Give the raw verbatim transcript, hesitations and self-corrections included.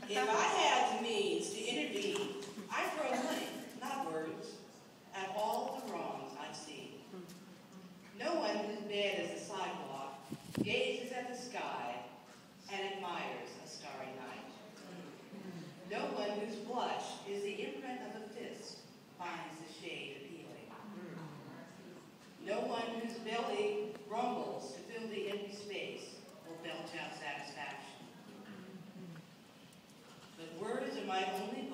If I had the means to intervene, I'd throw money, not words, at all the wrongs I see. No one whose bed is a sidewalk gazes at the sky and admires a starry night. No one whose blush is the imprint of a fist finds the shade appealing. No one whose belly rumbles to fill the empty space will belch out satisfaction. But words are my only